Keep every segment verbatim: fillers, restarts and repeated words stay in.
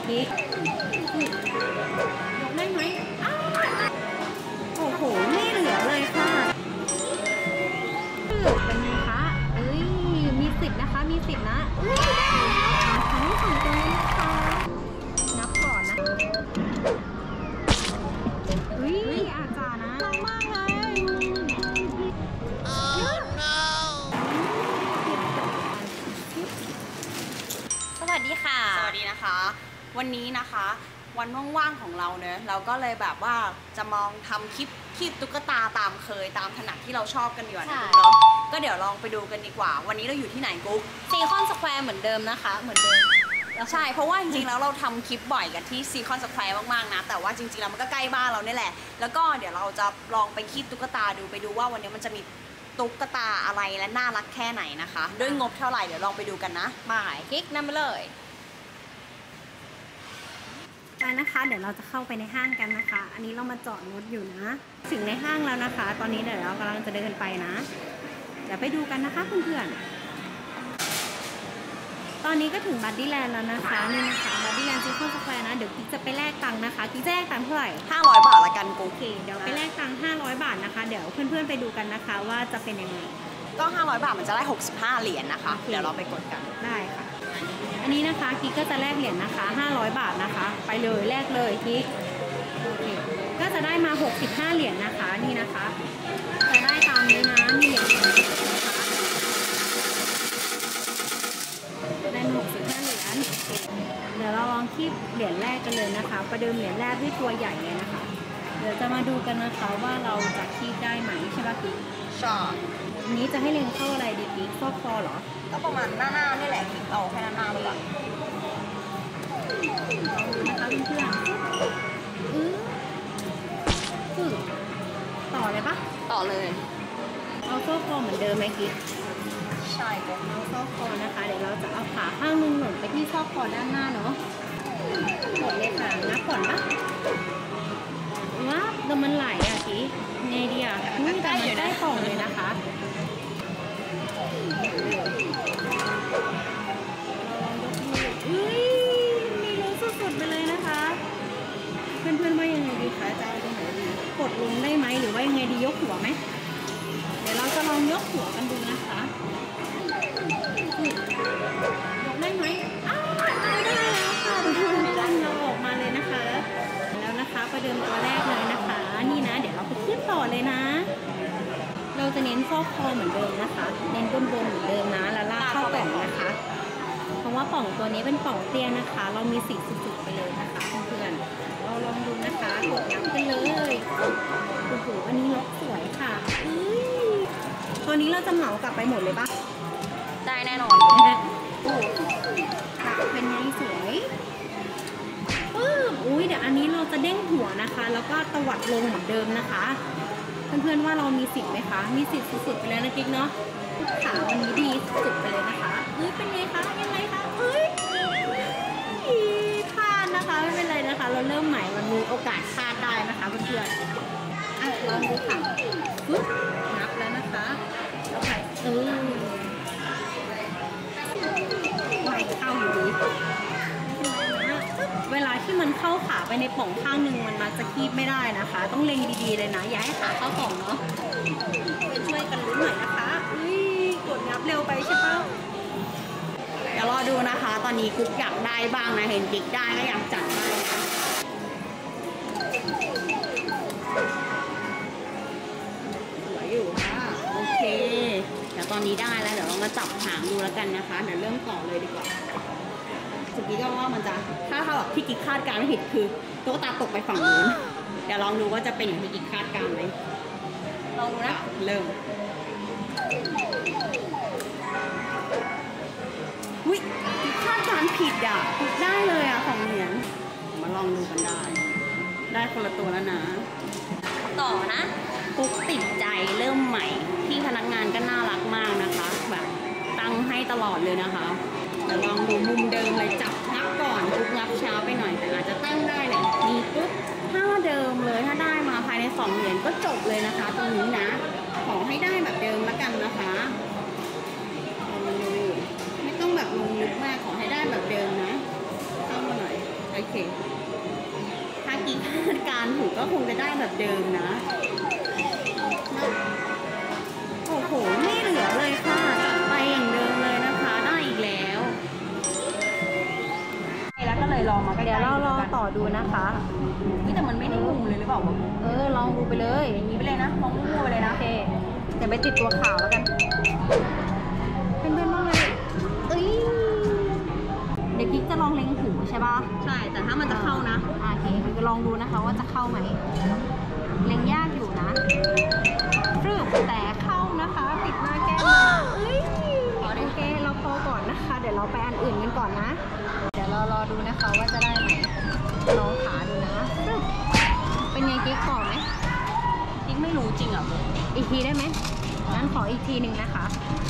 กิ๊กยกได้ไหมโอ้โหไม่เหลือเลยค่ะเป็นไงคะเอ้ยมีสิบนะคะมีสิบนะเอ้ยได้แล้วครั้งที่สองตัวนี้นะคะนับก่อนนะเฮ้ยอาจารย์นะมากเลยสวัสดีค่ะสวัสดีนะคะวันนี้นะคะวันว่างๆของเราเนอะเราก็เลยแบบว่าจะมองทำคลิปคลิปตุ๊กตาตามเคยตามถนัดที่เราชอบกันอยู่นะเนาะก็เดี๋ยวลองไปดูกันดีกว่าวันนี้เราอยู่ที่ไหนกุ๊กซีคอนสแควร์เหมือนเดิมนะคะเหมือนเดิมใช่เพราะว่าจริงๆแล้วเราทำคลิปบ่อยกันที่ซีคอนสแควร์มากๆนะแต่ว่าจริงๆแล้วมันก็ใกล้บ้านเราเนี่ยแหละแล้วก็เดี๋ยวเราจะลองไปคีบตุ๊กตาดูไปดูว่าวันนี้มันจะมีตุ๊กตาอะไรและน่ารักแค่ไหนนะคะด้วยงบเท่าไหร่เดี๋ยวลองไปดูกันนะมาคลิกนำไปเลยไปนะคะเดี๋ยวเราจะเข้าไปในห้างกันนะคะอันนี้เรามาจอดรถอยู่นะถึงในห้างแล้วนะคะตอนนี้เดี๋ยวเรากำลังจะเดินไปนะเดี๋ยวไปดูกันนะคะเพื่อนๆตอนนี้ก็ถึงบัดดี้แลนด์แล้วนะคะนี่นะคะบัดดี้แลนด์ซีคอนสแควร์นะเดี๋ยวกิ๊กจะไปแลกตังค์นะคะกิ๊กจะแลกตังค์เท่าไหร่ห้าร้อยบาทละกันกูโอเคเดี๋ยวไปแลกตังค์ห้าร้อยบาทนะคะเดี๋ยวเพื่อนๆไปดูกันนะคะว่าจะเป็นยังไงก็ห้าร้อยบาทมันจะได้หกสิบห้าเหรียญนะคะเดี๋ยวเราไปกดกันได้ค่ะอันนี้นะคะกิ๊กก็จะแลกเหรียญนะคะห้าร้อยบาทนะคะไปเลยแลกเลยกิ๊กโอเคก็จะได้มาหกสิบห้าเหรียญนะคะนี่นะคะจะได้ตามนี้นะมีเหรียญนะคะได้หกสิบห้าเหรียญเดี๋ยวเราลองคีบเหรียญแรกกันเลยนะคะประเดิมเหรียญแรกด้วยตัวใหญ่เลยนะคะเดี๋ยวจะมาดูกันนะคะว่าเราจะคีบได้ไหมใช่ป่ะกิ๊กใช่อันนี้จะให้เล็งเข้าอะไรดีกิ๊กซอกคอเหรอก็ประมาณหน้าหน้านี่แหละกิ๊กเอาแค่หน้าหน้าไปก่อนนะคะเพื่อนๆอือคือต่อเลยปะต่อเลยเอาซอกคอเหมือนเดิมไหมกิ๊กใช่ก็เอาซอกคอนะคะเดี๋ยวเราจะเอาขาข้างนึงหนุนไปที่ซอกคอด้านหน้าเนาะกดเลยค่ะนับก่อนปะว้าวแต่มันไหลอ่ะกิ๊กไงดีอ่ะแต่มันใกล้กล่องเลยนะคะเฮ้ยมีลุ้นสุดๆไปเลยนะคะเพื่อนๆว่ายังไงดีคะจะเอาตรงไหนดีกดลงได้ไหมหรือว่ายังไงดียกหัวไหมเดี๋ยวเราจะลองยกหัวกันดูนะคะยกได้ไหมอ้าวได้แล้วค่ะดันเราออกมาเลยนะคะแล้วนะคะประเดิมตัวแรกเลยนะคะนี่นะเดี๋ยวเราไปขึ้นต่อเลยนะเราจะเน้นซอกคอเหมือนเดิมนะคะเน้นบนๆเหมือนเดิมนะแล้วลากเข้ากล่องนะคะเพราะว่าป่องตัวนี้เป็นป่องเตี้ยนะคะเรามีสีสุดๆไปเลยนะคะเพื่อนๆเราลองดูนะคะกดนับกันเลยโอ้โหอันนี้ล็อกสวยค่ะตัวนี้เราจะเหมากลับไปหมดเลยปะได้แน่นอนโอ้ค่ะเป็นไงสวยปึ๊บอุ้ยเดี๋ยวอันนี้เราจะเด้งหัวนะคะแล้วก็ตวัดลงเหมือนเดิมนะคะเพื่อนๆว่าเรามีสิทธิ์ไหมคะมีสิทธิ์สุดๆไปเลยนะกิ๊กเนาะขาวันนี้ดีสุดไปเลยนะคะเฮ้ยเป็นไงคะยังไงคะเฮ้ยพลาดนะคะไม่เป็นไรนะคะเราเริ่มใหม่มันมีโอกาสพลาดได้นะคะเพื่อนๆอ่ะลองดูค่ะปึ๊บนับแล้วนะคะแล้วไปเออไม่เข้าอยู่ดีเวลาที่มันเข้าขาไปในป่องข้างหนึ่งมันมาจะคีบไม่ได้นะคะต้องเล็งดีๆเลยนะอย่าให้ขาเข้าป่องเนาะช่วยกันลุ้นหน่อยนะคะอุ้ยกดนับเร็วไปใช่ปะเดี๋ยวรอดูนะคะตอนนี้กุ๊กอยากได้บ้างนะเห็นกิ๊กได้ก็อยากจัดบ้างนะสวยอยู่ค่ะโอเคเดี๋ยวตอนนี้ได้แล้วเดี๋ยวเรามาจับหางดูแล้วกันนะคะเดี๋ยวเริ่มต่อเลยดีกว่าสุดที่ก็ว่ามันจะถ้าถ้าแบบที่กิ๊กคาดการณ์ไม่ผิดคือตุ๊กตาตกไปฝั่งนู้นเดี๋ยวลองดูว่าจะเป็นอย่างที่กิ๊กคาดการณ์ไหมลองดูนะเริ่มอุ้ยกิ๊กคาดการณ์ผิดอ่ะกิ๊กได้เลยอ่ะของเหรียญมาลองดูกันได้ได้คนละตัวแล้วนะต่อนะกุ๊กติดใจเริ่มใหม่ที่พนักงานก็น่ารักมากนะคะแบบตั้งให้ตลอดเลยนะคะเดี๋ยวลองดูมุมเดิมเลยจับนับก่อนกุ๊กนับช้าไปหน่อยแต่อาจจะตั้งได้แหละนี่ปุ๊บถ้าเดิมเลยถ้าได้มาภายในสองเหรียญก็จบเลยนะคะตรงนี้นะขอให้ได้แบบเดิมแล้วกันนะคะลองดูไม่ต้องแบบลงลึกมากขอให้ได้แบบเดิมนะเข้ามาหน่อยโอถ้ากิ๊กคาดการถูกก็คงจะได้แบบเดิมนะโอ้โหไม่เหลือเลยค่ะจัดไปอย่างเดิมเลยนะคะได้อีกแล้วแล้วก็เลยลองมาใกล้ๆเดี๋ยวเราลองต่อดูนะคะนี่แต่มันไม่ได้มุมเลยหรือเปล่าเออลองดูไปเลยอย่างนี้ไปเลยนะมองมั่วๆไปเลยนะโอเคเดี๋ยวไปติดตัวขาวแล้วกันเพื่อนๆว่าไงเอ้ยเดี๋ยวกิ๊กจะลองเล็งหูใช่ป่ะใช่แต่ถ้ามันจะเข้านะโอเคก็ลองดูนะคะว่าจะเข้าไหมเล็งยากอยู่นะฟรึบแต่เข้านะคะติดหน้าแก้มมาเอ้ยโอเคเราพอก่อนนะคะ เดี๋ยวเราไปอันอื่นกันก่อนนะ เดี๋ยวเรารอดูนะคะว่าจะได้ไหมลองขาดูนะฟรึบเป็นไงกิ๊กต่อไหมกิ๊กไม่รู้จริงอ่ะอีกทีได้ไหมงั้นขออีกทีหนึ่งนะคะ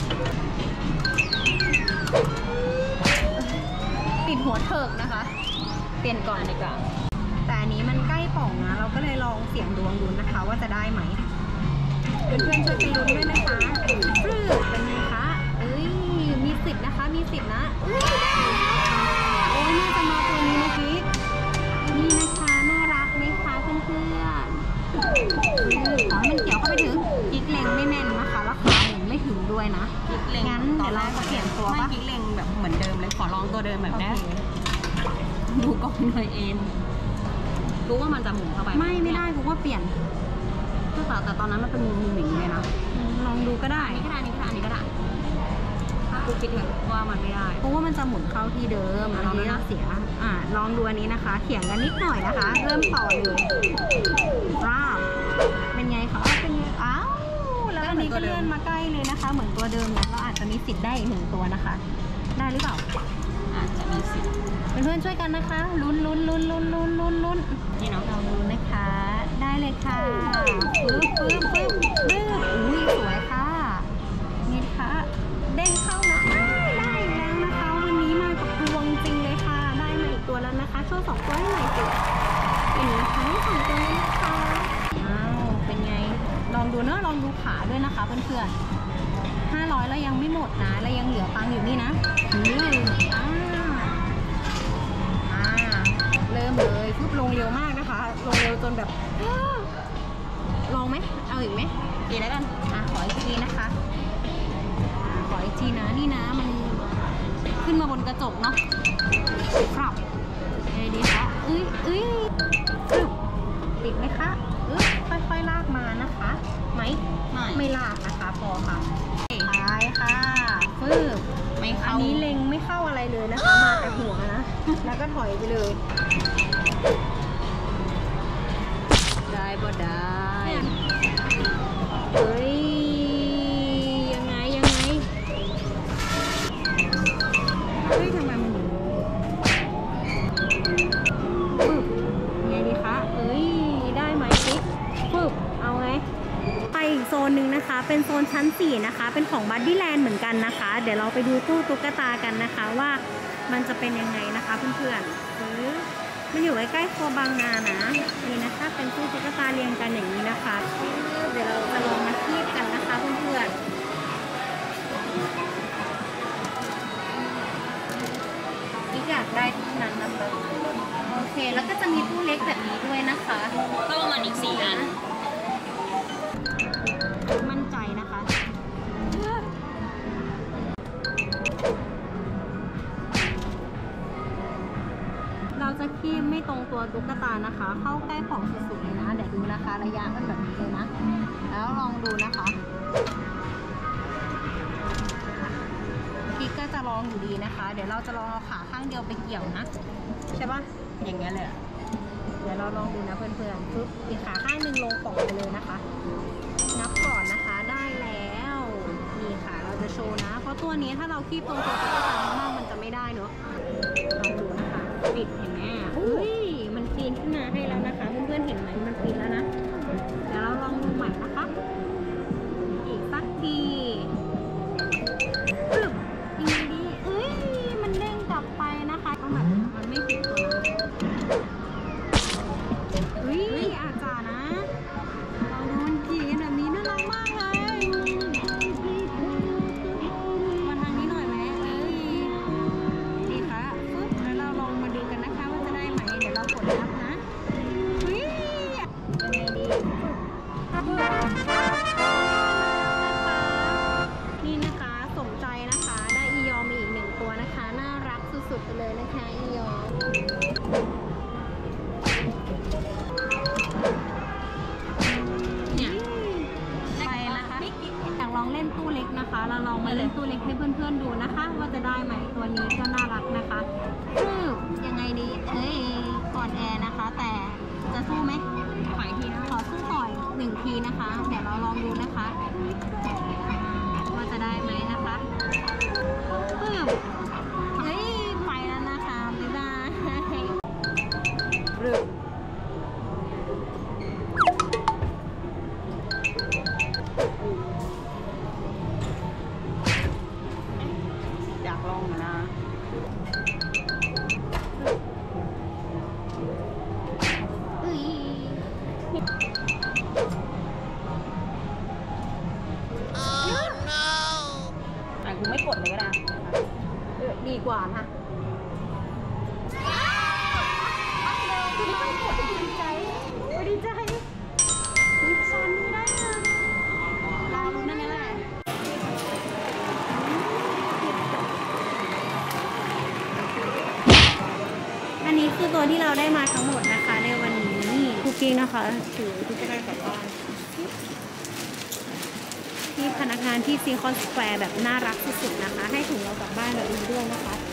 ติดหัวเถิกนะคะ เปลี่ยนก่อนดีกว่าแต่อันนี้มันใกล้ป่องนะ เราก็เลยลองเสี่ยงดวงดูนะคะ ว่าจะได้ไหมเพื่อนๆช่วยกันลุ้นด้วยนะคะฟรึบเป็นไงคะเอ้ยมีสิทธิ์นะคะมีสิทธิ์นะเอ้ยได้แล้วค่ะโอ้ยน่าจะมาตัวนี้นะกิ๊กนี่นะคะน่ารักไหมคะเพื่อนๆ ขอให้มันเกี่ยวเข้าไปถึงกิ๊กเล็งไม่แม่นนะคะแล้วขาหมุนไม่ถึงด้วยนะกิ๊กเล็งงั้นเดี๋ยวเราจะเปลี่ยนตัวไม่ปะกิ๊กเล็งแบบเหมือนเดิมเลยขอลองตัวเดิมแบบนี้โอเคดูก่อนเลยเอ็นรู้ว่ามันจะหมุนเข้าไปไม่ไม่ได้กูว่าเปลี่ยนแต่แต่ตอนนั้นมันเป็นมุมมุมอย่างนี้เลยนะลองดูก็ได้อันนี้ก็ได้อันนี้ก็ได้อันนี้ก็ได้ถ้ากูคิดเถอะว่ามันไม่ได้เพราะว่ามันจะหมุนเข้าที่เดิมอันนี้เราเสียอ่าลองดูอันนี้นะคะเถียงกันนิดหน่อยนะคะ เริ่มต่อเลยราบเป็นไงคะเป็นไงอ้าวแล้วอันนี้ก็เลื่อนมาใกล้เลยนะคะ เหมือนตัวเดิมนะเราอาจจะมีสิทธิ์ได้อีกหนึ่งตัวนะคะ ได้หรือเปล่าอาจจะมีสิทธิ์เพื่อนๆช่วยกันนะคะลุ้นลุ้นลุ้นลุ้นลุ้นลุ้นลุ้นนี่เนาะลองดูนะคะ ได้เลยค่ะปึ๊บปึ๊บปึ๊บปึ๊บอุ้ยสวยค่ะนี่ค่ะเด้งเข้านะอ้าวได้อีกแล้วนะคะ วันนี้มากับดวงจริงเลยค่ะ ได้มาอีกตัวแล้วนะคะโชว์สองตัวให้หน่อยสิเป็นนะคะให้สองตัวเลยนะคะอ้าวเป็นไงลองดูเนอะลองดูขาด้วยนะคะเพื่อนๆห้าร้อยแล้วยังไม่หมดนะแล้วยังเหลือตังค์อยู่นี่นะอืมอ่า อ่าเริ่มเลยปุ๊บลงเร็วมากนะคะ ลงเร็วจนแบบ ลองไหมเอาอีกไหมดีแล้วกันอ่ะขออีกทีนะคะอ่าขออีกทีนะนี่นะมันขึ้นมาบนกระจกเนาะครับไงดีคะเอ้ยเอ้ยปึ๊บติดไหมคะเอ้ยค่อยๆลากมานะคะไหมไม่ไม่ลากนะคะพอค่ะท้ายค่ะปึ๊บไม่อัเข้านนี้เล็งไม่เข้าอะไรเลยนะคะ มาแต่หัวนะ แล้วก็ถอยไปเลยได้บ่ได้เฮ้ย ยังไง ยังไง เฮ้ยทำไมมันอยู่ปึ๊บไงดีคะเอ้ย ได้ไหมปิ๊กปึ๊บ เอาไง ไปอีกโซนหนึ่งนะคะ เป็นโซนชั้นสี่นะคะ เป็นของบัดดี้แลนด์เหมือนกันนะคะ เดี๋ยวเราไปดูตู้ตุ๊กตากันนะคะว่ามันจะเป็นยังไงนะคะเพื่อนๆหรือมันอยู่ใกล้ๆครัวบางนานะนี่นะคะ เป็นตู้ตุ๊กตาเรียงกันอย่างนี้นะคะ เดี๋ยวเราจะลองมาคีบกันนะคะเพื่อนๆนี่อยากได้ทุกนั้นนะคะโอเค แล้วก็จะมีตู้เล็กแบบนี้ด้วยนะคะก็ประมาณอีกสี่อันมั่นใจนะคะ เราจะคีบไม่ตรงตัวตุ๊กตานะคะ เข้าใกล้ของสุดๆเลยนะ เดี๋ยวดูนะคะ ระยะมันแบบนี้เลยนะ แล้วลองดูนะคะกิ๊กก็จะลองอยู่ดีนะคะ เดี๋ยวเราจะลองเอาขาข้างเดียวไปเกี่ยวนะ ใช่ปะอย่างเงี้ยเลยอะเดี๋ยวเราลองดูนะเพื่อนๆปึ๊บอีกขาข้างหนึ่งลงป่องไปเลยนะคะ นับก่อนนะคะได้แล้วนี่ค่ะเราจะโชว์นะ เพราะตัวนี้ถ้าเราคีบตรงตัวตุ๊กตามากๆมันจะไม่ได้เนอะลองดูนะคะปิดเห็นไหมอุ้ยมันปีนขึ้นมาให้แล้วนะคะเพื่อนๆเห็นไหมมันปีนแล้วนะเดี๋ยวเราลองดูใหม่นะคะอีกสักทีปึ๊บยังไงดีเอ้ยมันเด้งกลับไปนะคะก็แบบมันไม่ติดตัวนะอุ้ยอาจารย์นะลองดูมันขี่กันแบบนี้น่ารักมากเลยมาทางนี้หน่อยไหมเอ้ยดีค่ะปึ๊บแล้วเราเรากดนับนะเฮ้ยยังไงดีนี่นะคะสมใจนะคะได้อียอมอีกหนึ่งตัวนะคะน่ารักสุดๆไปเลยนะคะอียอมเนี่ยไปนะคะอยากลองเล่นตู้เล็กนะคะเราลองมาเล่นตู้เล็กให้เพื่อนๆดูนะคะว่าจะได้ไหมตัวนี้ก็น่ารักนะคะคือยังไงดีเอ้ยก่อนแอร์นะคะแต่จะสู้ไหมขออีกทีนะขอสู้ต่อยหนึ่งทีนะคะเดี๋ยวเราลองดูนะคะว่าจะได้ไหมนะคะปึ๊บเฮ้ยไปแล้วนะคะบ๊ายบายรึบอยากลองนะเอ้ยอ่ะกูไม่กดเลยก็ได้เออดีกว่านะดีใจดีใจดีชันไม่ได้นะรอลุ้นนั่นแหละอันนี้คือตัวที่เราได้มาทั้งหมดนะคะในวันนี้คุกกี้นะคะถือที่จะได้กลับบ้านที่พนักงานที่ซีคอนสแควร์แบบน่ารักสุดๆนะคะให้ถุงเรากลับบ้านแบบนี้ด้วยนะคะ